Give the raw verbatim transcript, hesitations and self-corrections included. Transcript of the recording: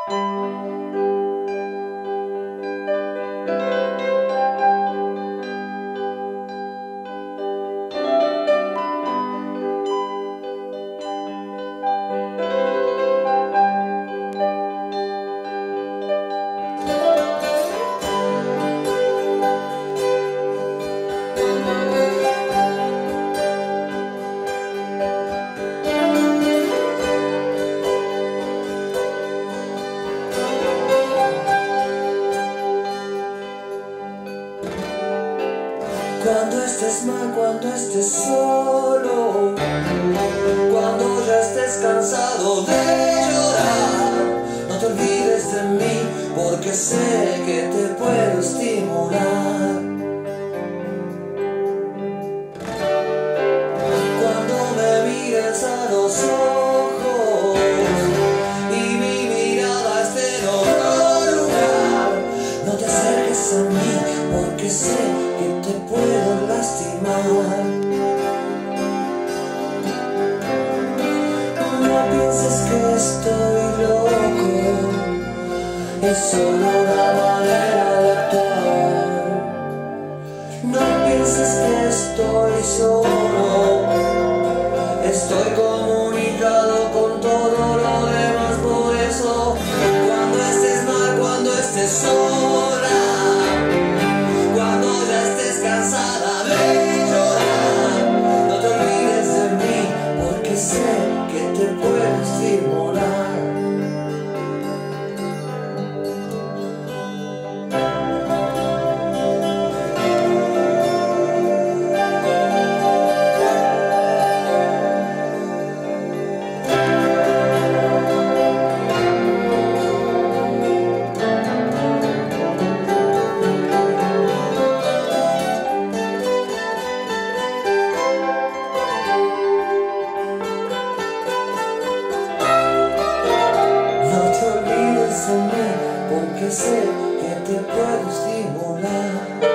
Cuando estés mal, cuando estés solo, cuando ya estés cansado de llorar, no te olvides de mí, porque sé que te puedo estimular. Cuando me mires a los ojos y mi mirada esté en otro lugar, no te acerques a mí, porque sé que te puedo lastimar. No pienses que estoy loco, es solo una manera de actuar. No pienses que estoy solo, estoy comunicado con todo lo demás. Por eso, cuando estés mal, cuando estés sola, cuando ya estés cansada de llorar, no te olvides de mí, porque sé que te puedo estimular. Porque sé que te puedo estimular.